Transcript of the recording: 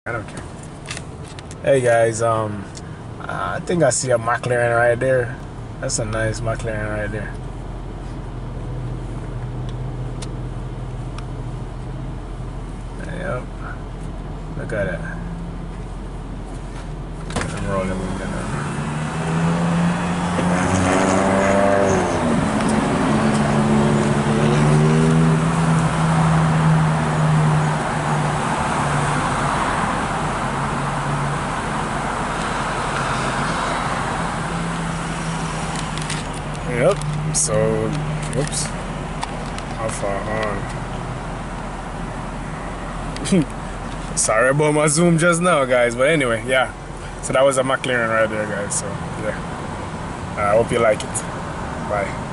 I don't care. Hey guys, I think I see a Mclaren right there. That's a nice Mclaren right there. Yep. Look at that. I'm rolling with it now. Yep, so, whoops, how far on? Sorry about my zoom just now, guys, but anyway, yeah. So that was a Mclaren right there, guys, so, yeah. I hope you like it. Bye.